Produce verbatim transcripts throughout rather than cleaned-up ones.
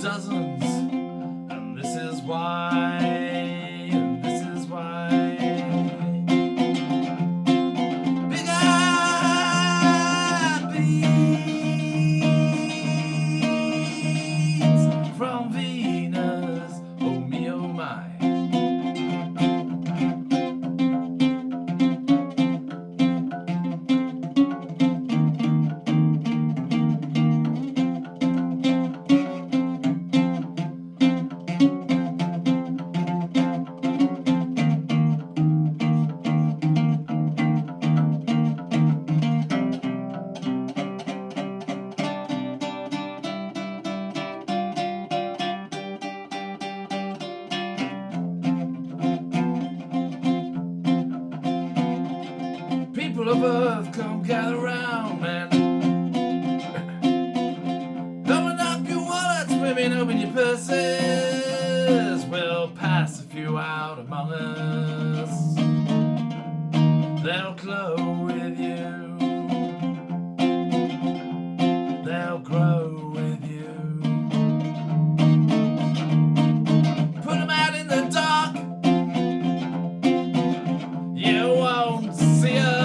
dozens, and this is why, and this is why. Big-eyed bees from Venus, oh me, oh my. People of Earth, come gather round, man. Open up your wallets, women, open your purses. We'll pass a few out among us. They'll glow with you. They'll grow with you. Put them out in the dark. You won't see us.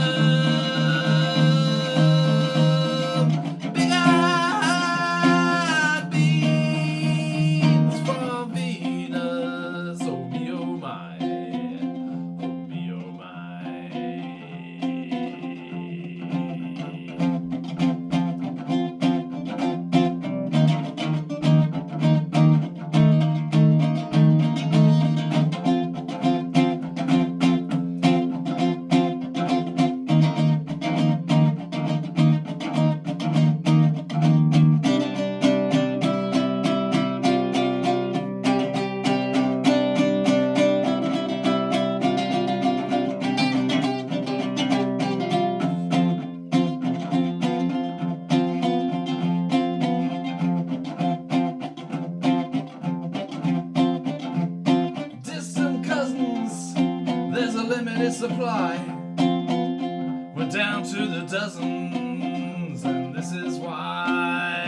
Limited supply. We're down to the dozens, and this is why.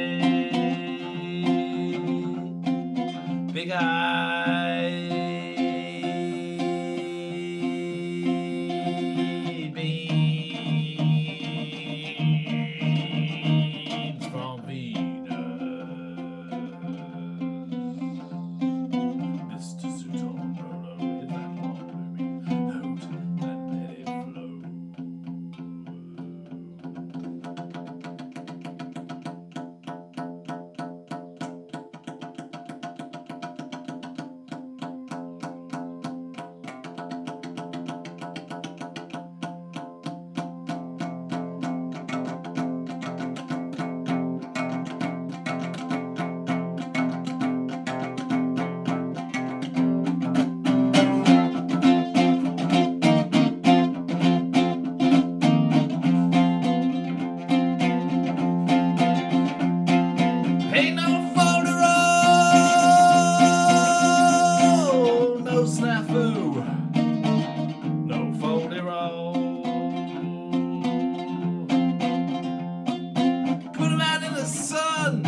Big-eyed beams from Venus. Mister Zooton, roll over that long. Ain't no folderol, no snafu, no folderol. Put them out in the sun,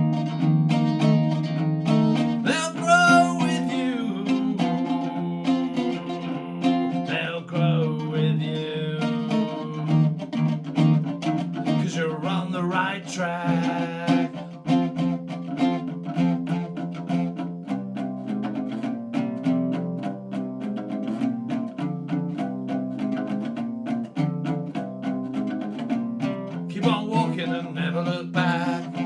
they'll grow with you, they'll grow with you, 'cause you're on the right track. Keep on walking and never look back.